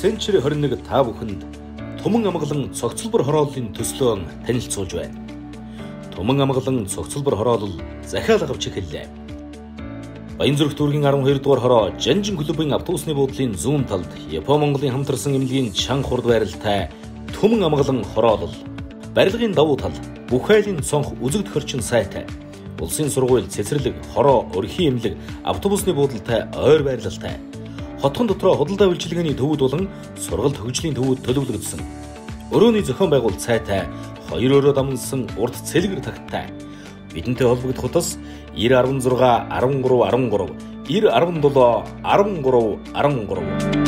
Сенчури 21 та бүхэнд Туман амгалан цогцлбор хорооллын төслөөн танилцуулж байна. Туман амгалан цогцлбор хороолол захиалга авч эхэллээ. Баянзүрх дүүргийн 12 дугаар хороо Жанжин клубын автобусны буудлын зүүн талд Япон-Монголын хамтарсан эмнэлгийн чанга хурд байралтай Туман амгалан хороолол. Барилгын давуу тал бүх айлын цонх үзэгдэх орчин сайтай. Улсын сургууль, цэцэрлэг, хороо, өрхийн эмнэлэг, автобусны буудалтай ойр байрлалтай. Хотхон дотроо худалдаа үйлчилгээний төвүүд болон сургалт хөгжлийн төвүүд төлөвлөгдсөн. Өрөөний зохион байгуулалт сайтай, хоёр өрөө дамнасан урт цэлгэр тагттай. Бидэнтэй холбогдох утас 916 13 13 917 13 13